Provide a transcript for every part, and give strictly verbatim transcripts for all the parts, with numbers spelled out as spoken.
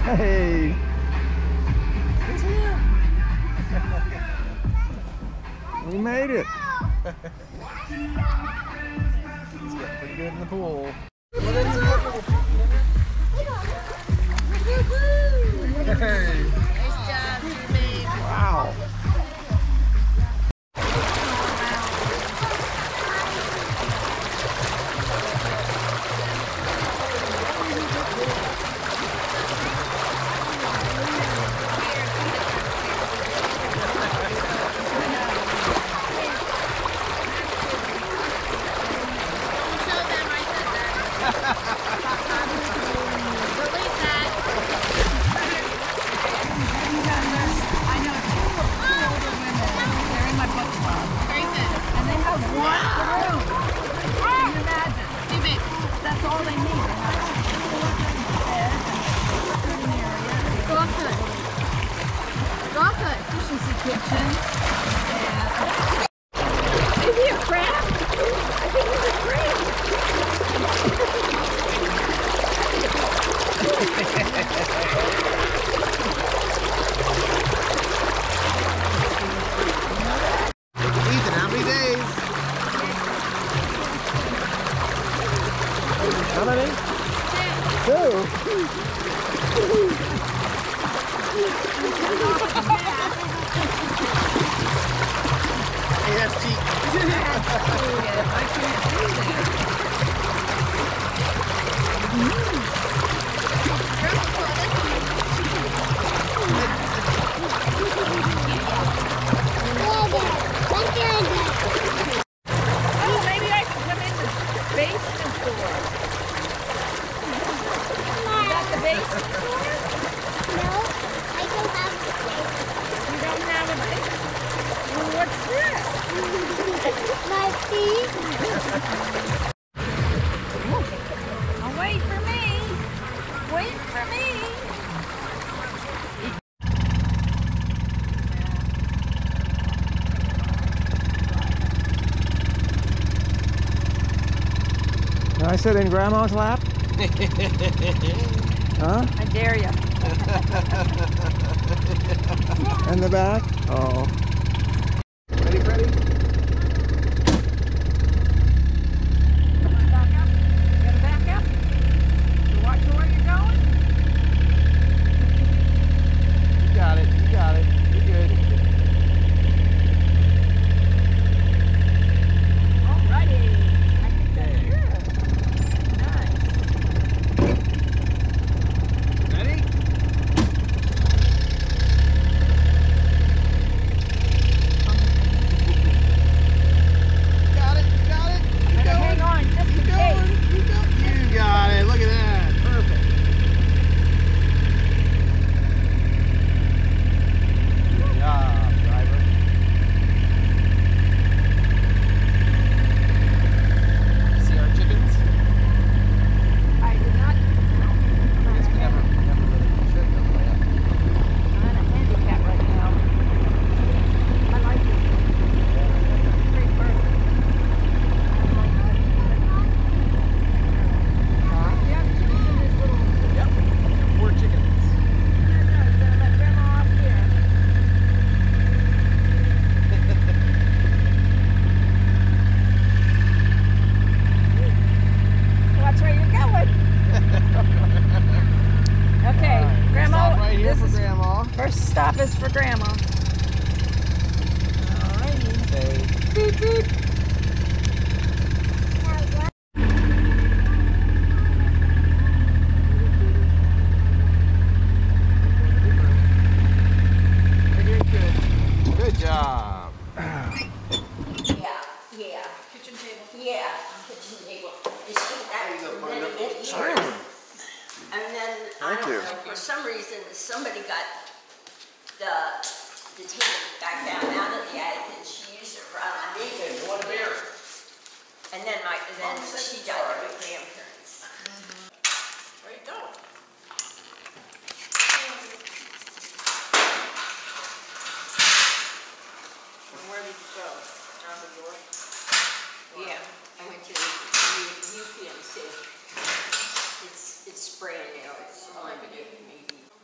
Hey. He's here. We made it. He's getting pretty good in the pool. Hey. Nice job, Jimmy. Wow. How many? Two. Hey, that's cheap. I can't do that. Oh, maybe I can come in the basement door. You got the basement door? No, I don't have a basement. You don't have a basement? Well, what's this? My feet. Oh, wait for me. Wait for me. Can I sit in Grandma's lap? Huh? I dare you. In the back? Oh. Ready, Freddie? Back up. You gotta back up. You watching where you're going? You got it. You got it. You're good. Alrighty. I think that's good. Nice. Ready? Got it. You got it. You Better going. hang on just in You case. going. You going. You got it. Look at that. Perfect. Good job, driver. See our chickens? I did not. I guess we never, never really should go play up. I'm in a handicap right now. I like it. Great bird. I like it. You have chickens in this little. Yep. Four chickens. No, no, you're gonna let Grandma off here. Watch where you're going. Okay, All right, Grandma. Stop right here this for is Grandma. first stop is for Grandma. Alrighty. Say beep beep. You're doing good. Good job. Yeah, yeah. Kitchen table. Yeah, kitchen table. You see that? There you go, And then partner. it gets Sure. here. And then, I Thank don't you. know, for some reason, somebody got the, the table back down out of the attic and she used it for, I don't know. You want a beer? And then my, then she died of her grandparents. Where you go? Where did you go? Out the door? Yeah, I went to U P M C. It's, it's brand new, it's only been open maybe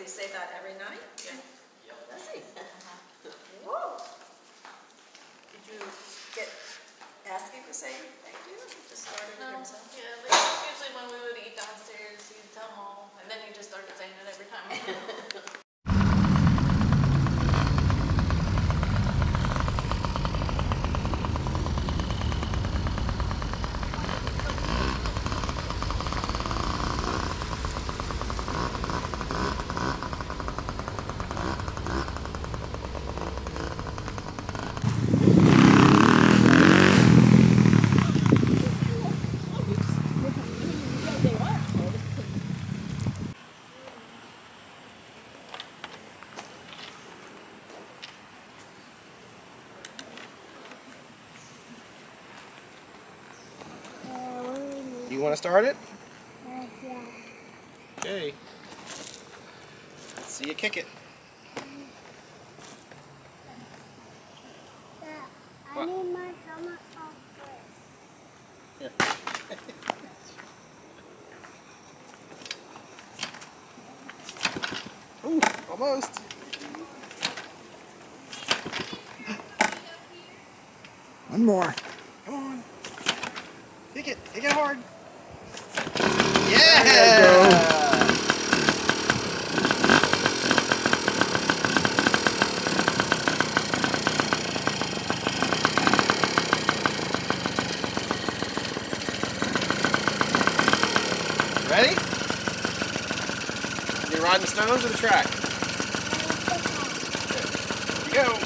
you say that every night? Yeah. Does he? Whoa. Did you get, ask him to say thank you? Just started it No, himself? yeah, like usually when we would eat downstairs, he'd tell them all, and then he just started saying it every time. You want to start it? Uh, yeah. Okay. Let's see you kick it. Uh, I What? need my helmet off first. Here. Ooh, almost. One more. Come on. Kick it. Kick it hard. Yeah! Ready? You riding the stones or the track? Here we go.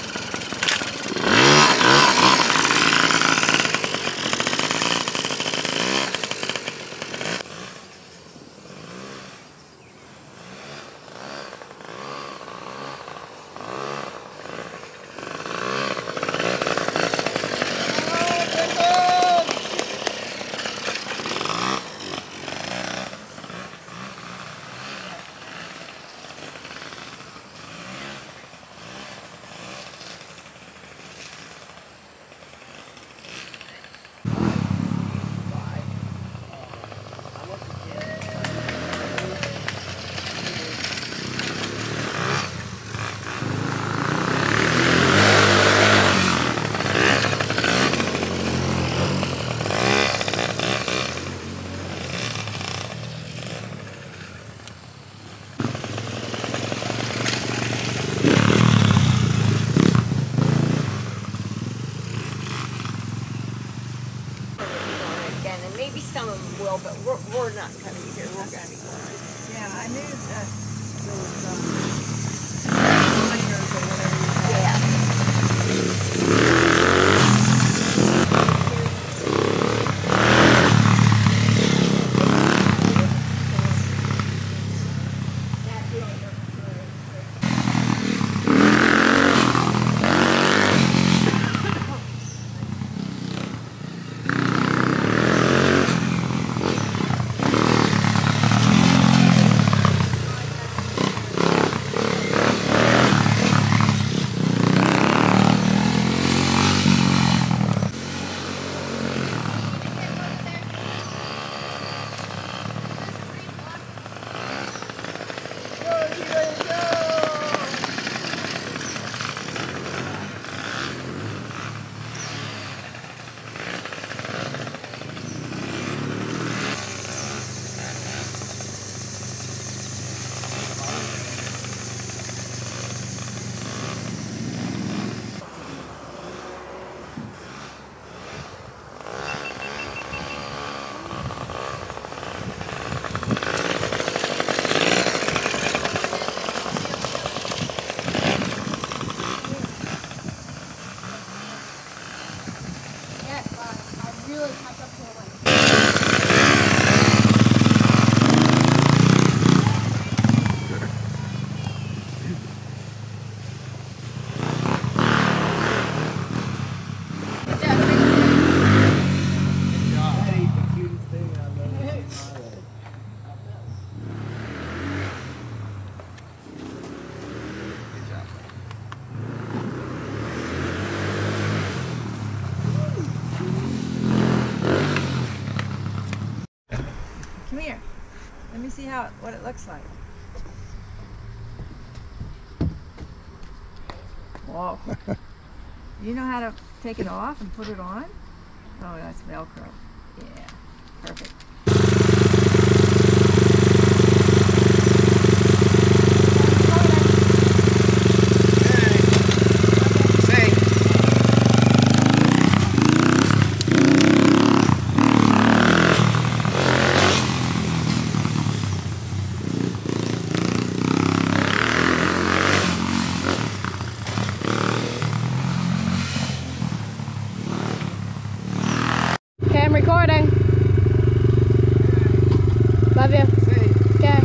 Again, and maybe some of them will, but we're, we're not coming here. We're going to be going. Yeah, I knew that those, um, miners or whatever you call it. Yeah. really catch up to it. Come here. Let me see how it, what it looks like. Whoa. You know how to take it off and put it on? Oh, that's Velcro. Yeah, perfect. Okay, I'm recording. Love you. Okay.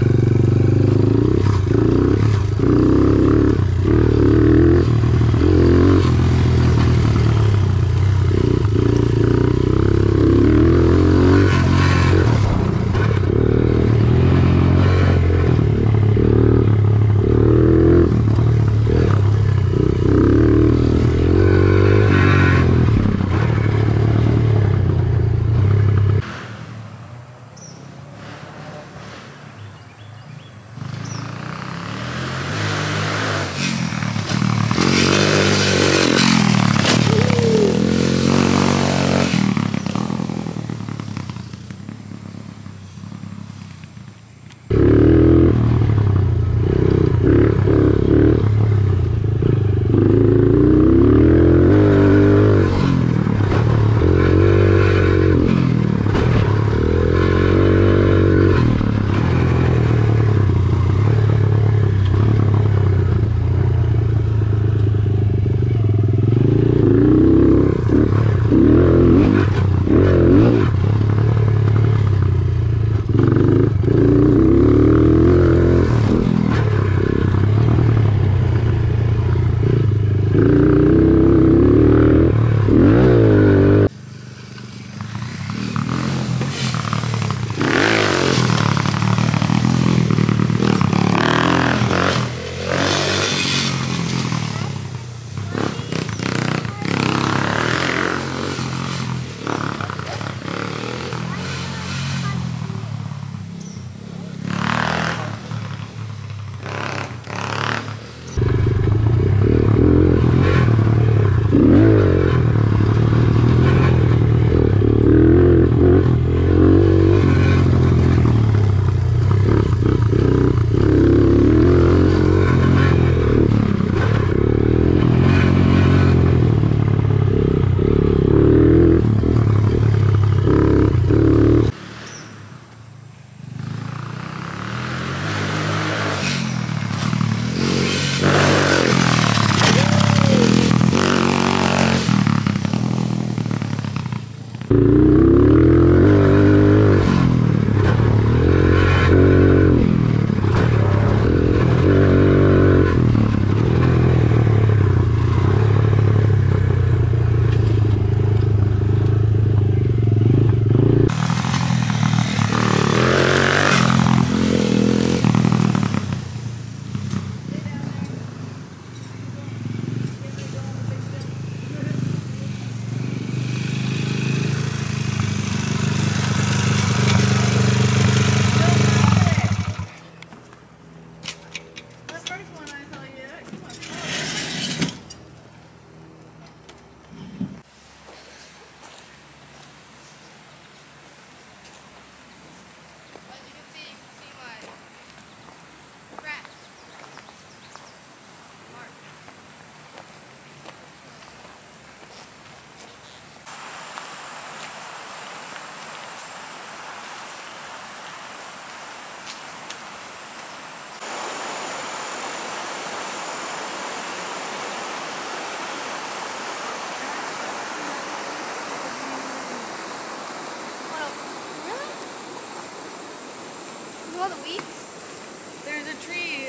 All the weeds? There's a tree.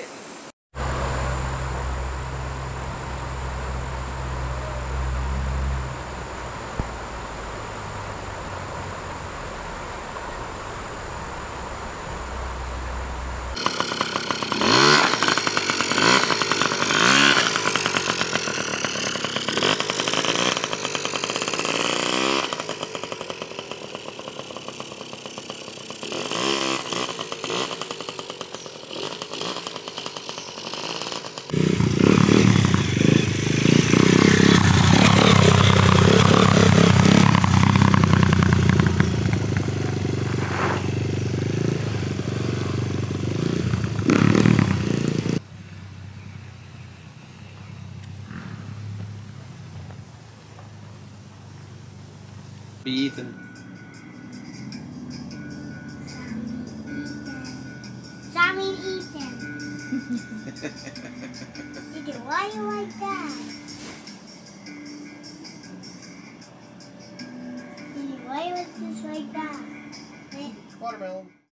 be Ethan. Sammy Ethan. Ethan, why are you like that? Ethan, why was this like that? Watermelon.